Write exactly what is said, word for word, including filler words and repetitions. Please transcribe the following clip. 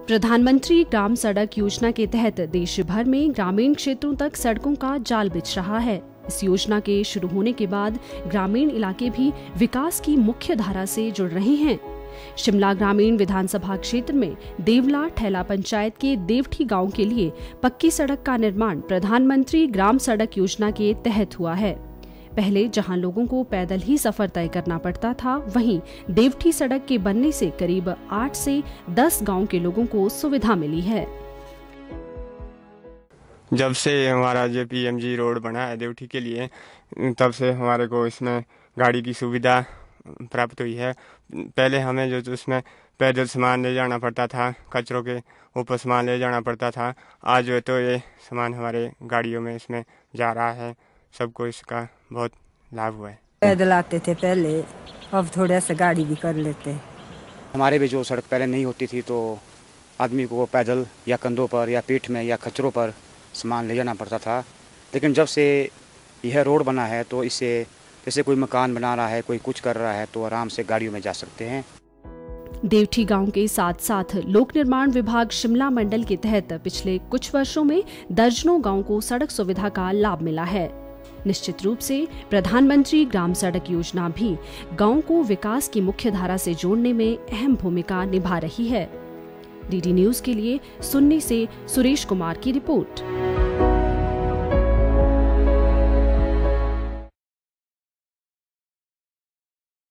प्रधानमंत्री ग्राम सड़क योजना के तहत देश भर में ग्रामीण क्षेत्रों तक सड़कों का जाल बिछ रहा है। इस योजना के शुरू होने के बाद ग्रामीण इलाके भी विकास की मुख्य धारा से जुड़ रहे हैं। शिमला ग्रामीण विधानसभा क्षेत्र में देवला ठेला पंचायत के देवठी गांव के लिए पक्की सड़क का निर्माण प्रधानमंत्री ग्राम सड़क योजना के तहत हुआ है। पहले जहां लोगों को पैदल ही सफर तय करना पड़ता था, वहीं देवठी सड़क के बनने से करीब आठ से दस गांव के लोगों को सुविधा मिली है। जब से हमारा जो पीएमजी रोड बना है देवठी के लिए, तब से हमारे को इसमें गाड़ी की सुविधा प्राप्त हुई है। पहले हमें जो उसमें पैदल सामान ले जाना पड़ता था, कचरों के ऊपर सामान ले जाना पड़ता था। आज जो तो ये सामान हमारे गाड़ियों में इसमें जा रहा है। सबको इसका बहुत लाभ हुआ है। पैदल आते थे पहले, अब थोड़ा सा गाड़ी भी कर लेते हैं। हमारे भी जो सड़क पहले नहीं होती थी तो आदमी को पैदल या कंधों पर या पीठ में या खच्चरों पर सामान ले जाना पड़ता था। लेकिन जब से यह रोड बना है तो इससे जैसे कोई मकान बना रहा है, कोई कुछ कर रहा है, तो आराम से गाड़ियों में जा सकते हैं। देवठी गांव के साथ साथ लोक निर्माण विभाग शिमला मंडल के तहत पिछले कुछ वर्षों में दर्जनों गांव को सड़क सुविधा का लाभ मिला है। निश्चित रूप से प्रधानमंत्री ग्राम सड़क योजना भी गांव को विकास की मुख्य धारा से जोड़ने में अहम भूमिका निभा रही है। डीडी न्यूज के लिए सुन्नी से सुरेश कुमार की रिपोर्ट।